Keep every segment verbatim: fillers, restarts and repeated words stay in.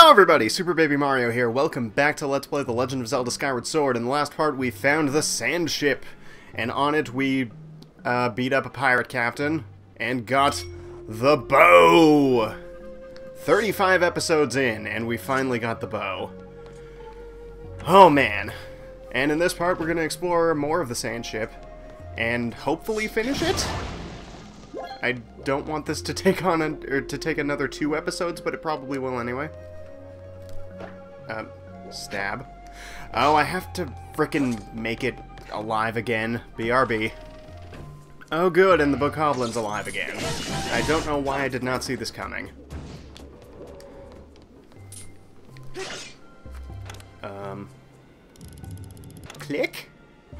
Hello everybody, Super Baby Mario here. Welcome back to Let's Play The Legend of Zelda Skyward Sword. In the last part we found the Sandship, and on it we uh, beat up a pirate captain and got the bow! thirty-five episodes in, and we finally got the bow. Oh man. And in this part we're going to explore more of the Sandship, and hopefully finish it? I don't want this to take on a, or to take another two episodes, but it probably will anyway. Uh, stab. Oh, I have to frickin' make it alive again. B R B. Oh good, and the Bogoblin's alive again. I don't know why I did not see this coming. Um... Click?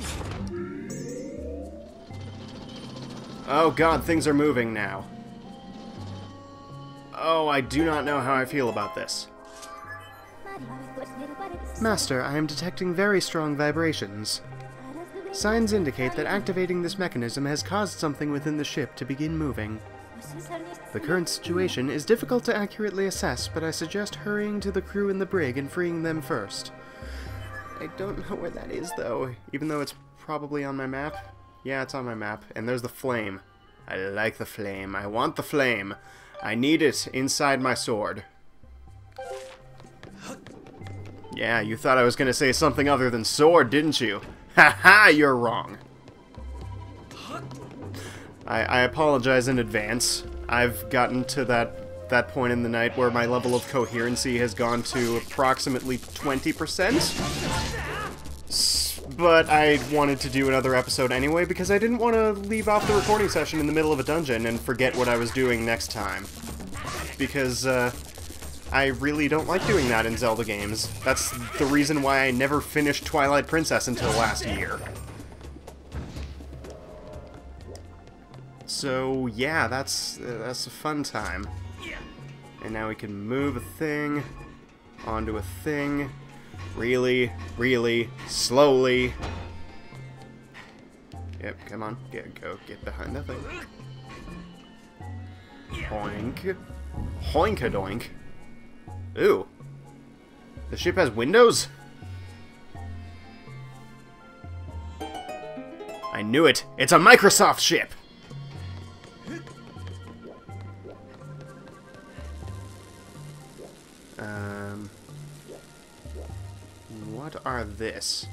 Oh god, things are moving now. Oh, I do not know how I feel about this. Master, I am detecting very strong vibrations. Signs indicate that activating this mechanism has caused something within the ship to begin moving. The current situation is difficult to accurately assess, but I suggest hurrying to the crew in the brig and freeing them first. I don't know where that is, though, even though it's probably on my map. Yeah, it's on my map. And there's the flame. I like the flame. I want the flame. I need it inside my sword. Yeah, you thought I was going to say something other than sword, didn't you? Haha, you're wrong. I, I apologize in advance. I've gotten to that, that point in the night where my level of coherency has gone to approximately twenty percent. But I wanted to do another episode anyway because I didn't want to leave off the recording session in the middle of a dungeon and forget what I was doing next time. Because, uh, I really don't like doing that in Zelda games. That's the reason why I never finished Twilight Princess until last year. So, yeah, that's, uh, that's a fun time. And now we can move a thing onto a thing. Really, really, slowly. Yep, come on. Get, go, get behind that thing. Hoink. Hoinkadoink. Ooh. The ship has windows? I knew it! It's a Microsoft ship! Um... What are this?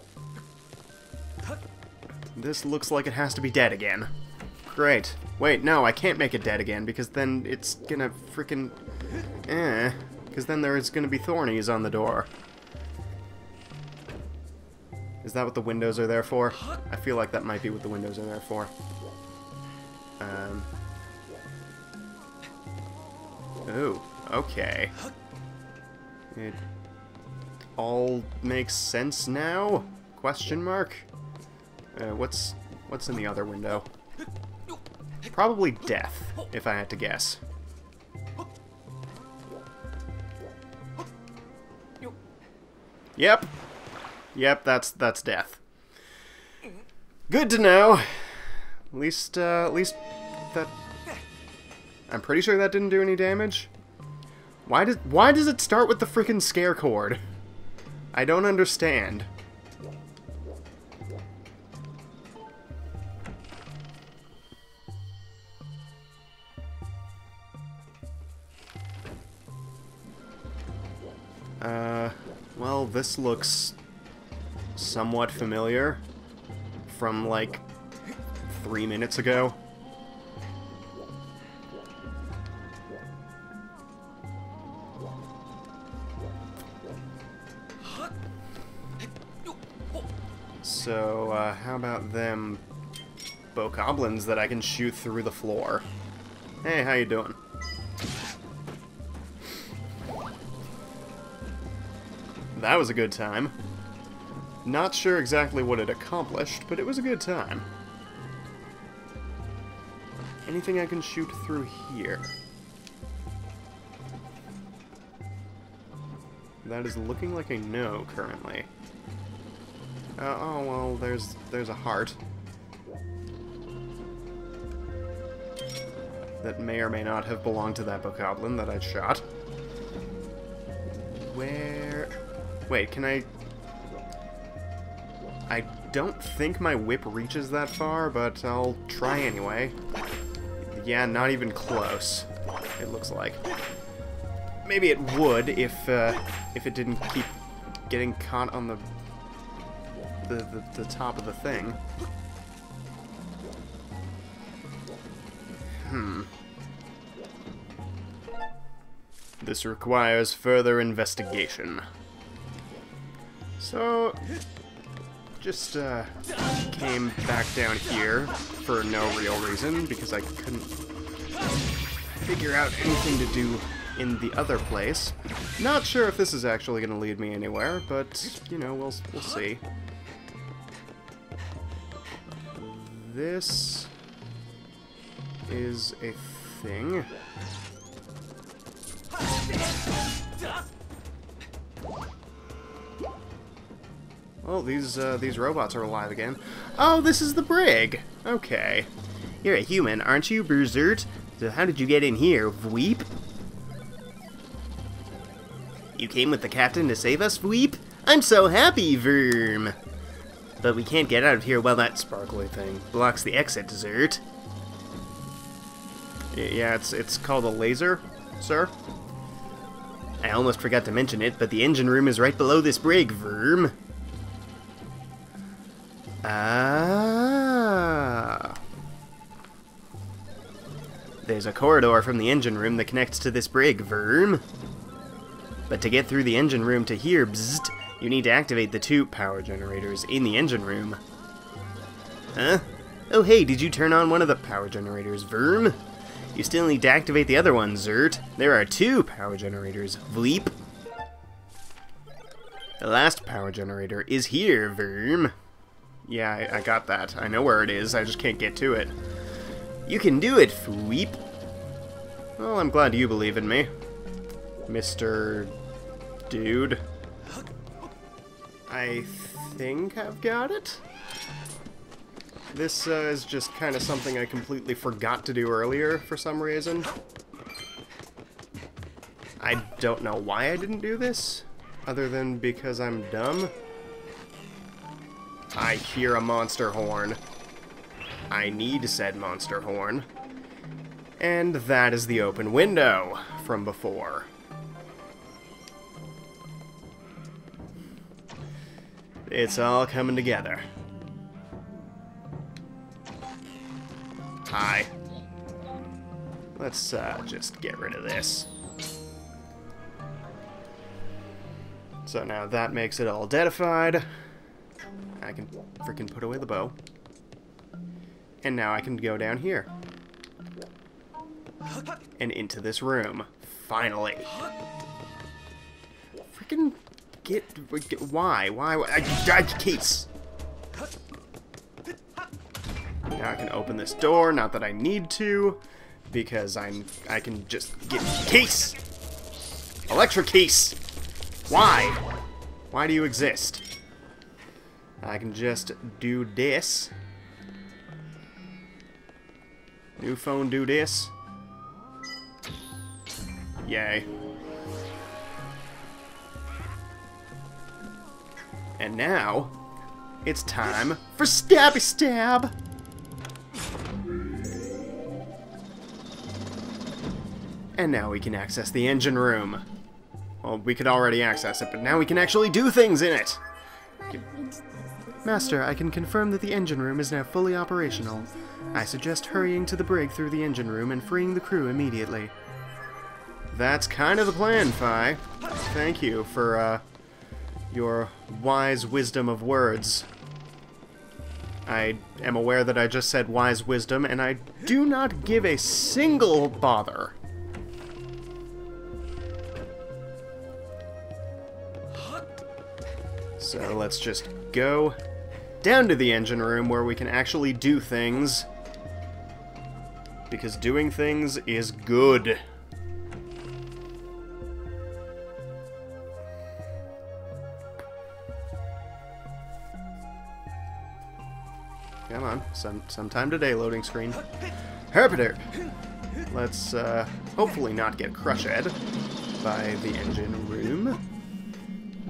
This looks like it has to be dead again. Great. Wait, no, I can't make it dead again, because then it's gonna frickin' eh. Because then there's gonna be thornies on the door. Is that what the windows are there for? I feel like that might be what the windows are there for. Um. Ooh, okay. It all makes sense now? Question mark? Uh, what's what's in the other window? Probably death, if I had to guess. Yep. Yep, that's that's death. Good to know. At least uh, at least that I'm pretty sure that didn't do any damage. Why does why does it start with the frickin' scare cord? I don't understand. Uh, well, this looks somewhat familiar from, like, three minutes ago. So, uh, how about them Bokoblins that I can shoot through the floor? Hey, how you doing? That was a good time. Not sure exactly what it accomplished, but it was a good time. Anything I can shoot through here? That is looking like a no currently. Uh, oh, well, there's there's a heart. that may or may not have belonged to that Bokoblin that I shot. where... Wait, can I... I don't think my whip reaches that far, but I'll try anyway. Yeah, not even close, it looks like. Maybe it would if, uh, if it didn't keep getting caught on the, the, the, the top of the thing. Hmm. This requires further investigation. So, just uh, came back down here for no real reason, because I couldn't figure out anything to do in the other place. Not sure if this is actually going to lead me anywhere, but, you know, we'll, we'll see. This is a thing. Oh, these uh, these robots are alive again. Oh, this is the brig. Okay. You're a human, aren't you, Bruisert? So how did you get in here, Vweep? You came with the captain to save us, Vweep? I'm so happy, Verm. But we can't get out of here while that sparkly thing blocks the exit, Zert. Yeah, it's it's called a laser, sir. I almost forgot to mention it, but the engine room is right below this brig, Verm. Ah. There's a corridor from the engine room that connects to this brig, Verm. But to get through the engine room to here, bzzzt, you need to activate the two power generators in the engine room. Huh? Oh hey, did you turn on one of the power generators, Verm? You still need to activate the other one, Zert. There are two power generators, Vleep. The last power generator is here, Verm. Yeah, I, I got that. I know where it is, I just can't get to it. You can do it, Vleep. Well, I'm glad you believe in me, Mister Dude. I think I've got it? This uh, is just kind of something I completely forgot to do earlier for some reason. I don't know why I didn't do this, other than because I'm dumb. I hear a monster horn. I need said monster horn. And that is the open window from before. It's all coming together. Hi. Let's uh, just get rid of this. So now that makes it all deadified. I can freaking put away the bow. And now I can go down here. And into this room. Finally. Freaking get, get why? Why? I, I, case. Now I can open this door, not that I need to, because I'm I can just get case. Electric case. Why? Why do you exist? I can just do this. New phone, do this. Yay. And now, it's time for Stabby Stab! And now we can access the engine room. Well, we could already access it, but now we can actually do things in it! Master, I can confirm that the engine room is now fully operational. I suggest hurrying to the brig through the engine room and freeing the crew immediately. That's kind of the plan, Fi. Thank you for, uh, your wise wisdom of words. I am aware that I just said wise wisdom, and I do not give a single bother. So let's just go down to the engine room where we can actually do things. Because doing things is good. Come on, some sometime today, loading screen. Herpaderp! Let's uh, hopefully not get crushed by the engine room.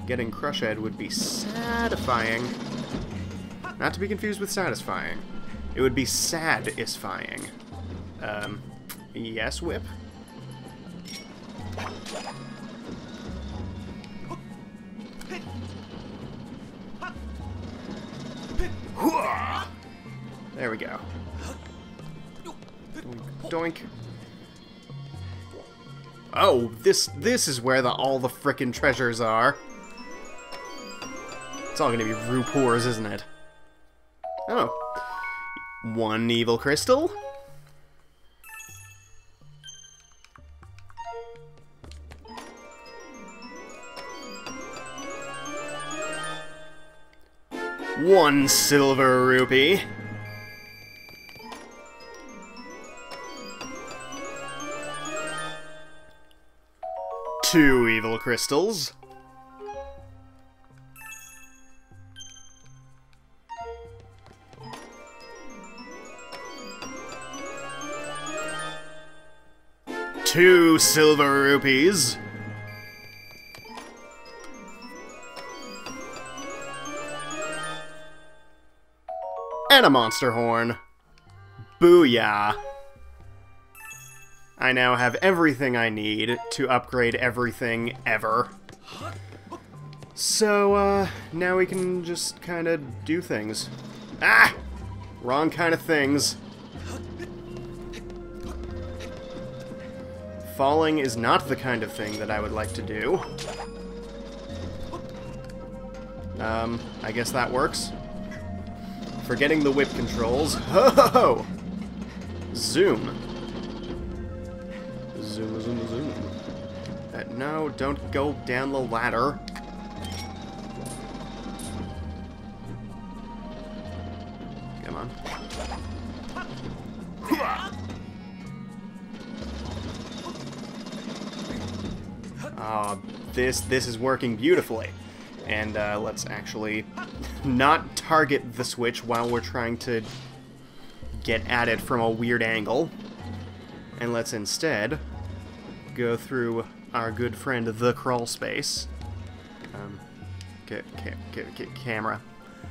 getting Crushhead would be satisfying. Not to be confused with satisfying. It would be sad-isfying. Um, yes, Whip? There we go. Doink. Oh, this this is where the all the frickin' treasures are. It's all gonna be Rupoors, isn't it? Oh. One evil crystal? One silver rupee. Two evil crystals. Two silver rupees. And a monster horn. Booyah. I now have everything I need to upgrade everything ever. So, uh, now we can just kind of do things. Ah! Wrong kind of things. Falling is not the kind of thing that I would like to do. Um, I guess that works. Forgetting the whip controls. Ho ho ho! Zoom. Zoom, zoom, zoom. Uh, no, don't go down the ladder. Come on. Oh, this this is working beautifully. And uh, let's actually not target the switch while we're trying to get at it from a weird angle. And let's instead go through our good friend the crawl space. Um, get, get, get, get camera.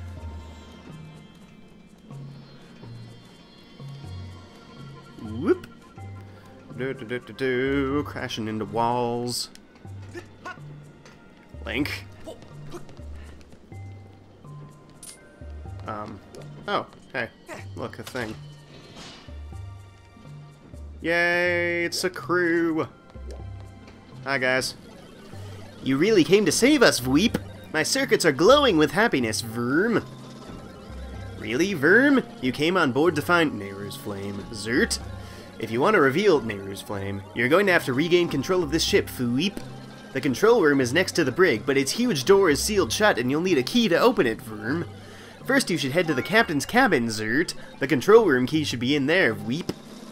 Whoop. Do do do do do. Crashing into walls. Link. Um. Oh, hey. Look, a thing. Yay, it's a crew. Hi, guys. You really came to save us, Vweep. My circuits are glowing with happiness, Verm. Really, Verm? You came on board to find Nehru's Flame, Zert? If you want to reveal Nehru's Flame, you're going to have to regain control of this ship, Vweep. The control room is next to the brig, but its huge door is sealed shut and you'll need a key to open it, Verm. First, you should head to the captain's cabin, Zert. The control room key should be in there, Vweep.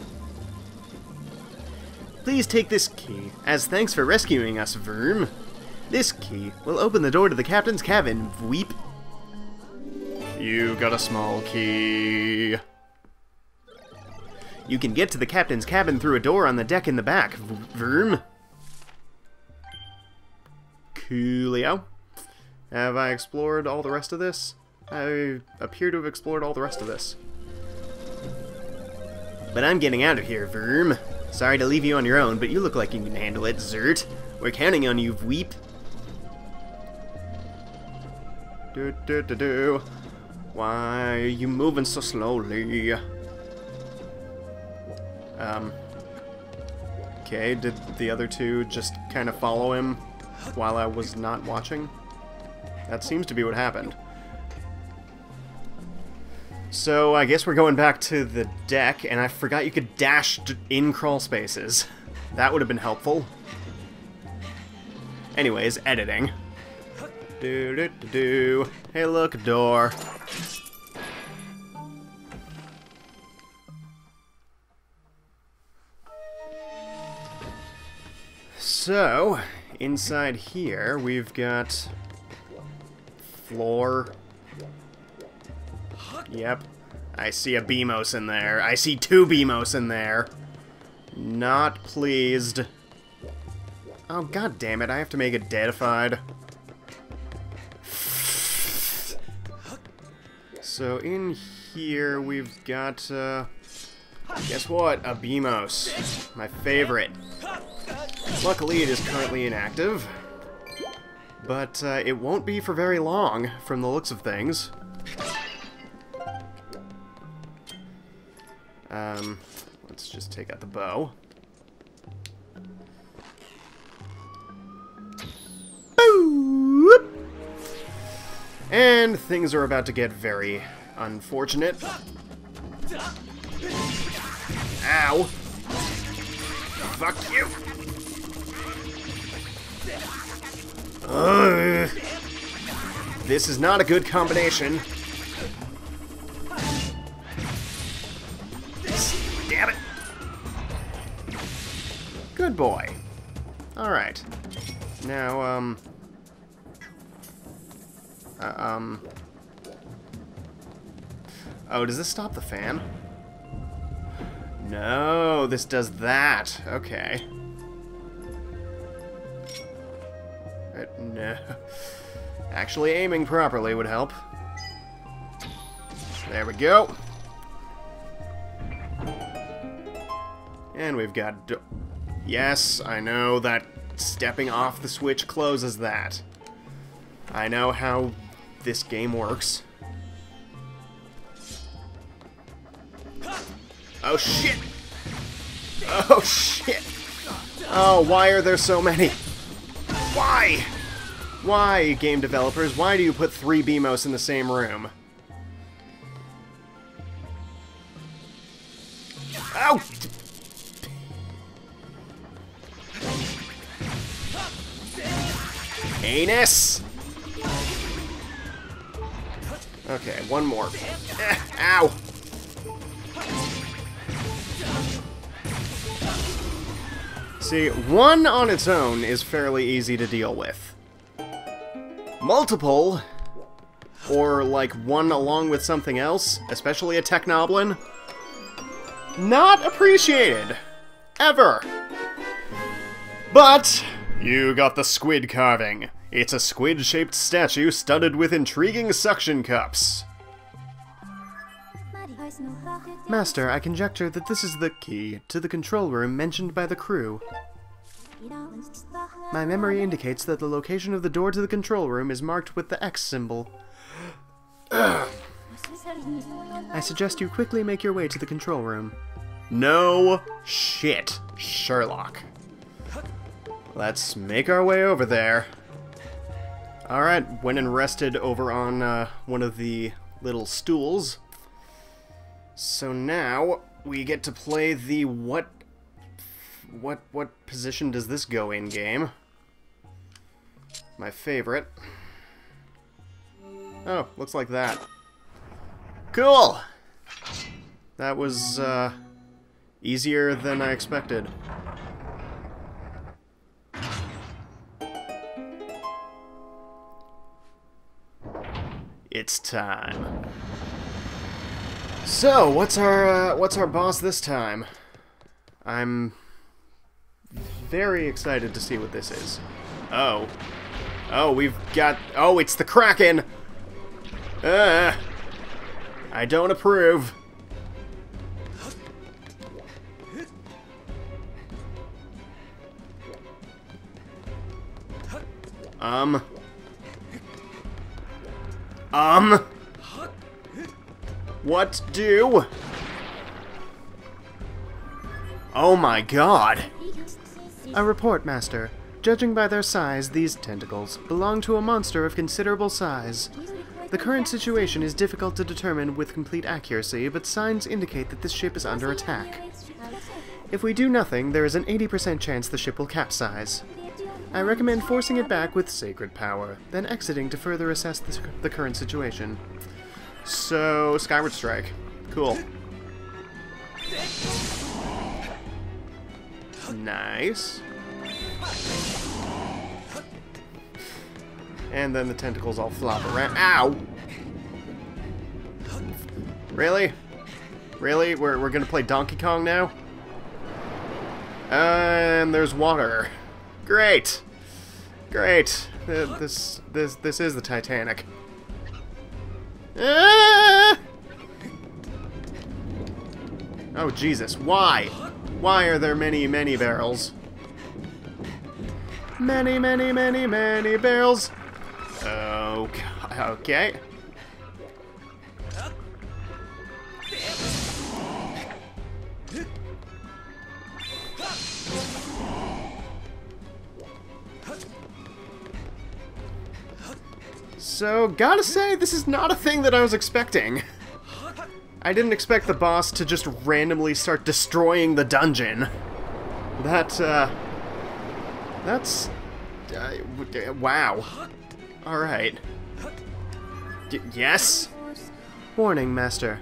Please take this key, as thanks for rescuing us, Verm. This key will open the door to the captain's cabin, Vweep. You got a small key. You can get to the captain's cabin through a door on the deck in the back, Verm. Coolio. Have I explored all the rest of this? I appear to have explored all the rest of this. But I'm getting out of here, Verm. Sorry to leave you on your own, but you look like you can handle it, Zert. We're counting on you, Vweep. Do do do do. Why are you moving so slowly? Um. Okay, did the other two just kind of follow him while I was not watching? That seems to be what happened. So, I guess we're going back to the deck, and I forgot you could dash in crawl spaces. That would have been helpful. Anyways, editing. Do do do do. Hey, look, a door. So, inside here, we've got floor. Yep. I see a Beamos in there. I see two Beamos in there. Not pleased. Oh, god damn it. I have to make it deadified. So in here we've got, uh, guess what? A Beamos. My favorite. Luckily it is currently inactive. But uh, it won't be for very long, from the looks of things. Um, let's just take out the bow. Boop! And things are about to get very unfortunate. Ow! Fuck you! Ugh. This is not a good combination. Damn it! Good boy. Alright. Now, um... Uh, um... Oh, does this stop the fan? No, this does that. Okay. Uh, no. Actually aiming properly would help. There we go. And we've got... Do yes, I know that stepping off the switch closes that. I know how this game works. Oh shit! Oh shit! Oh, why are there so many? Why? Why, game developers? Why do you put three Beamos in the same room? Ow! Anus! Okay, one more. Eh, ow! See, one on its own is fairly easy to deal with. Multiple, or like one along with something else, especially a Technoblin, not appreciated. Ever. But you got the squid carving. It's a squid-shaped statue studded with intriguing suction cups. Master, I conjecture that this is the key to the control room mentioned by the crew. My memory indicates that the location of the door to the control room is marked with the X symbol. I suggest you quickly make your way to the control room. No shit, Sherlock. Let's make our way over there. Alright, went and rested over on uh, one of the little stools. So now we get to play the what what what position does this go in game? My favorite. Oh, looks like that. Cool. That was uh, easier than I expected. It's time. So, what's our uh, what's our boss this time? I'm very excited to see what this is. Oh, oh, we've got. Oh, it's the Kraken. Uh, I don't approve. Um. Um. What do? Oh my god. A report, Master. Judging by their size, these tentacles belong to a monster of considerable size. The current situation is difficult to determine with complete accuracy, but signs indicate that this ship is under attack. If we do nothing, there is an eighty percent chance the ship will capsize. I recommend forcing it back with sacred power, then exiting to further assess the, the current situation. So, Skyward Strike. Cool. Nice. And then the tentacles all flop around. Ow! Really? Really? We're, we're gonna play Donkey Kong now? And there's water. Great! Great! Uh, this, this, this is the Titanic. Ah! Oh, Jesus. Why? Why are there many, many barrels? Many, many, many, many barrels. Oh, okay. So, gotta say, this is not a thing that I was expecting. I didn't expect the boss to just randomly start destroying the dungeon. That, uh... That's... Uh, wow. Alright. Y- yes? Warning, Master.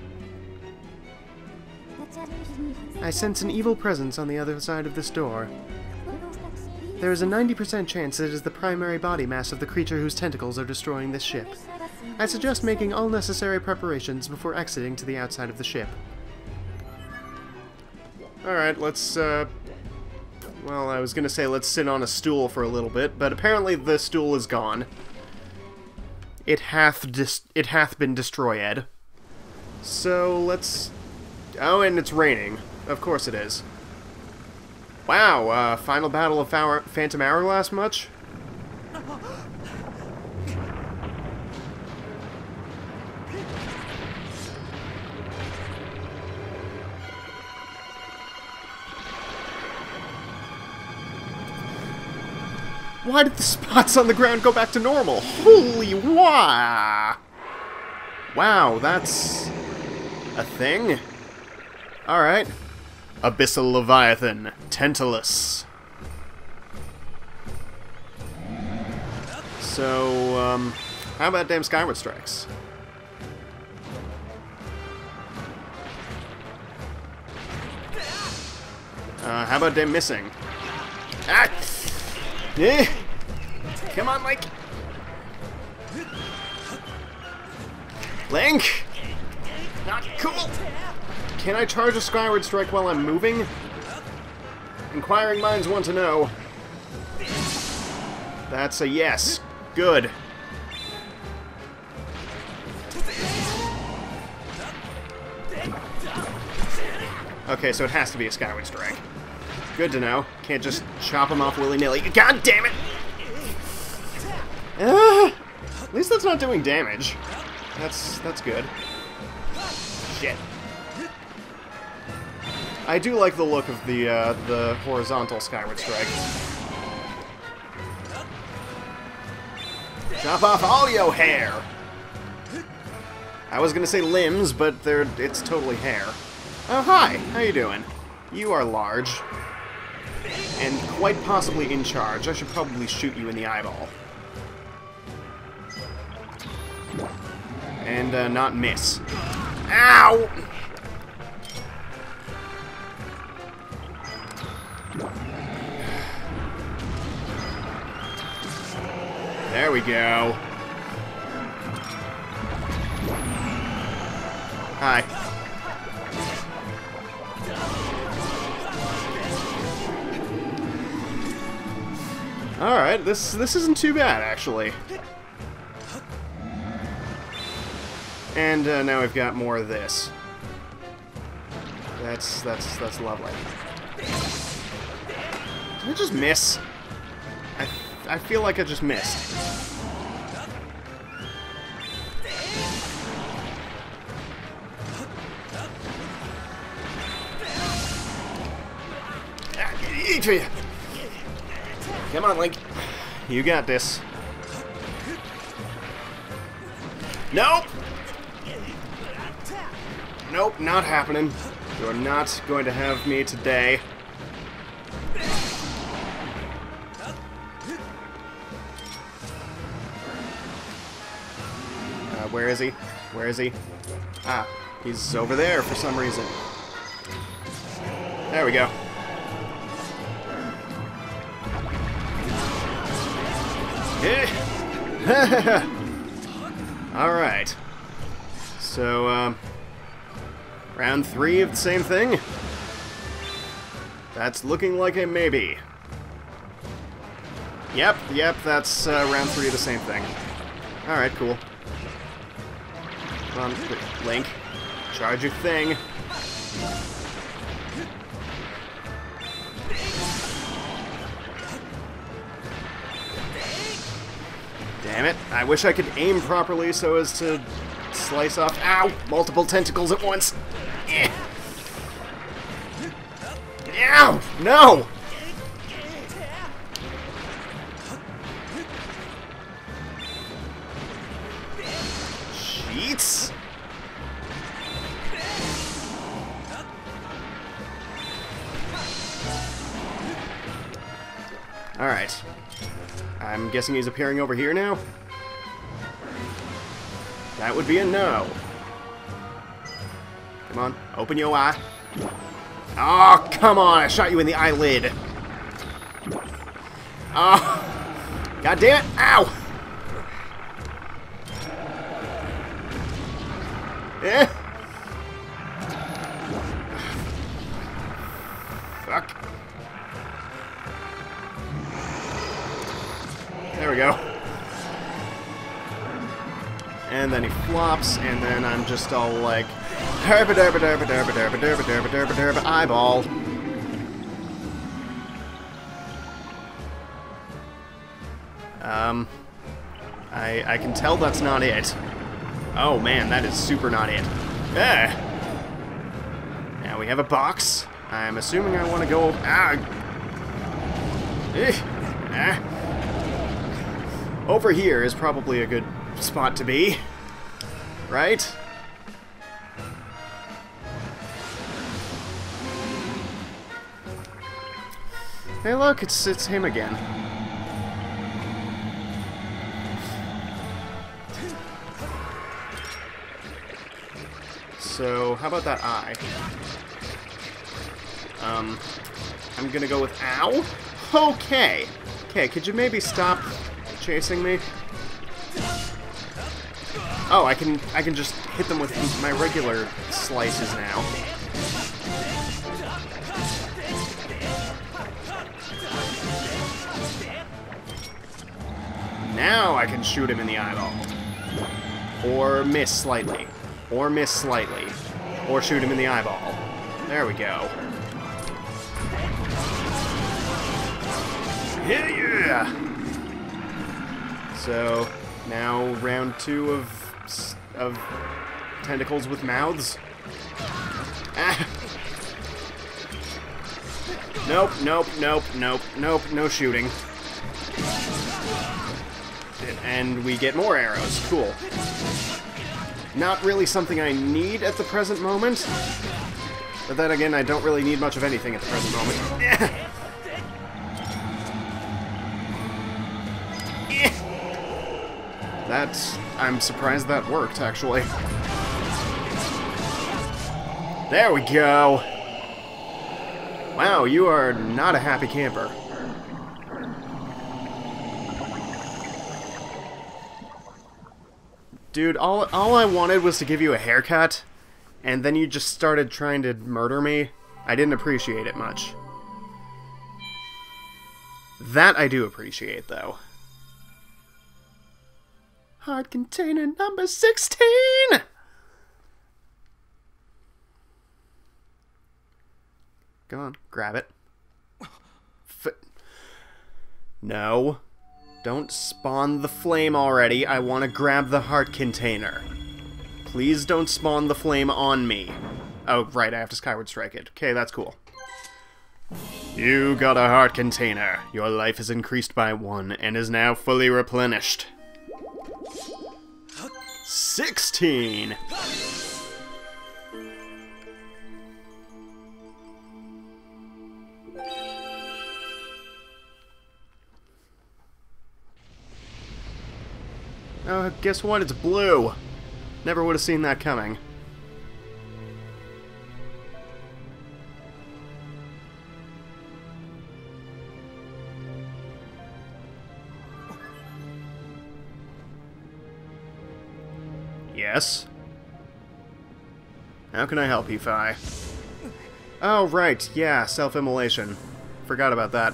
I sense an evil presence on the other side of this door. There is a ninety percent chance that it is the primary body mass of the creature whose tentacles are destroying this ship. I suggest making all necessary preparations before exiting to the outside of the ship. Alright, let's, uh... well, I was gonna say let's sit on a stool for a little bit, but apparently the stool is gone. It hath dis- it hath been destroyed. So, let's... oh, and it's raining. Of course it is. Wow, uh, final battle of Hour Phantom Hourglass much? Why did the spots on the ground go back to normal? Holy wah! Wow, that's a thing? Alright. Abyssal Leviathan, Tantalus. So, um, how about damn Skyward Strikes? Uh, how about damn missing? Ah! Eh! Come on, Link! Link! Not cool! Can I charge a Skyward Strike while I'm moving? Inquiring minds want to know. That's a yes. Good. Okay, so it has to be a Skyward Strike. Good to know. Can't just chop him off willy-nilly. God damn it! Uh, at least that's not doing damage. That's that's good. Shit. I do like the look of the uh, the horizontal Skyward Strike. Chop off all your hair. I was gonna say limbs, but they're it's totally hair. Oh hi, how you doing? You are large. And quite possibly in charge. I should probably shoot you in the eyeball. And uh, not miss. Ow! There we go. Hi. Alright, this this isn't too bad, actually. And uh, now we've got more of this. That's that's that's lovely. Did I just miss? I I feel like I just missed. Come on, Link. You got this. Nope! Nope, not happening. You're not going to have me today. Uh, where is he? Where is he? Ah, he's over there for some reason. There we go. Alright. So, um... round three of the same thing? That's looking like a maybe. Yep, yep, that's uh, round three of the same thing. Alright, cool. Come on, Link. Charge your thing. Damn it. I wish I could aim properly so as to slice off... Ow! Multiple tentacles at once. Eh. Ow! No! Cheats? Alright. I'm guessing he's appearing over here now? That would be a no. Come on, open your eye. Oh, come on, I shot you in the eyelid. Oh, god damn it, ow! Eh. Fuck. There we go. And then he flops, and then I'm just all like, derba derba derba derba derba derba derba derba derba eyeball. Um, I I can tell that's not it. Oh man, that is super not it. Ah. Now we have a box. I'm assuming I want to go. Ah. Eh. Ah. Over here is probably a good spot to be, right? Hey, look, it's it's him again. So, how about that eye? Um, I'm gonna go with ow. Okay. Okay, could you maybe stop chasing me? Oh, I can I can just hit them with my regular slices now. Now I can shoot him in the eyeball. Or miss slightly. Or miss slightly. Or shoot him in the eyeball. There we go. Yeah! So, now round two of of tentacles with mouths. Ah. Nope, nope, nope, nope, nope, no shooting. And we get more arrows. Cool. Not really something I need at the present moment. But then again, I don't really need much of anything at the present moment. That's... I'm surprised that worked, actually. There we go! Wow, you are not a happy camper. Dude, all, all I wanted was to give you a haircut, and then you just started trying to murder me. I didn't appreciate it much. That I do appreciate, though. Heart container number sixteen! Go on, grab it. F no. Don't spawn the flame already. I want to grab the heart container. Please don't spawn the flame on me. Oh, right, I have to Skyward Strike it. Okay, that's cool. You got a heart container. Your life is increased by one and is now fully replenished. sixteen! Oh, guess what? It's blue. Never would have seen that coming. Yes? How can I help you, Fi? Oh, right. Yeah, self-immolation. Forgot about that.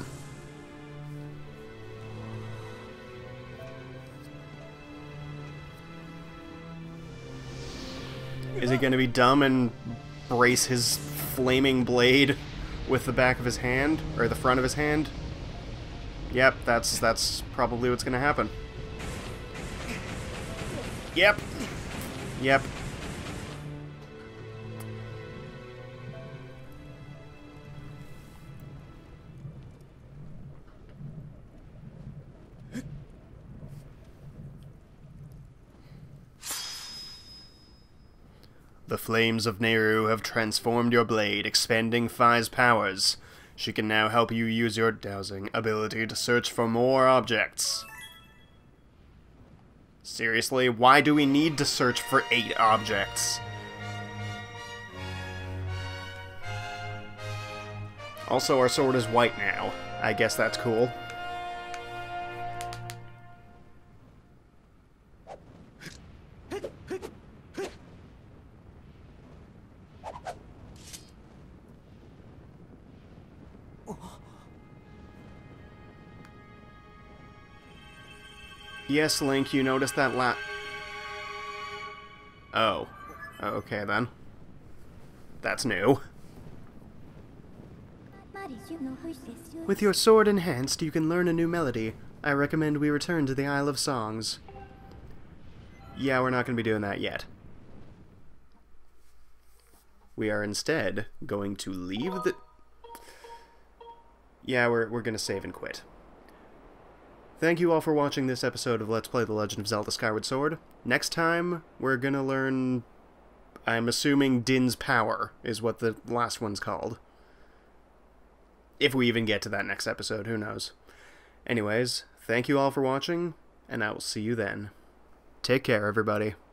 Is he gonna be dumb and brace his flaming blade with the back of his hand? Or the front of his hand? Yep, that's, that's probably what's gonna happen. Yep. Yep. The flames of Nehru have transformed your blade, expanding Phi's powers. She can now help you use your dowsing ability to search for more objects. Seriously, why do we need to search for eight objects? Also, our sword is white now. I guess that's cool. Yes, Link, you noticed that la- Oh. Okay, then. That's new. With your sword enhanced, you can learn a new melody. I recommend we return to the Isle of Songs. Yeah, we're not going to be doing that yet. We are instead going to leave the... Yeah, we're, we're going to save and quit. Thank you all for watching this episode of Let's Play The Legend of Zelda Skyward Sword. Next time, we're gonna learn... I'm assuming Din's Power is what the last one's called. If we even get to that next episode, who knows. Anyways, thank you all for watching, and I will see you then. Take care, everybody.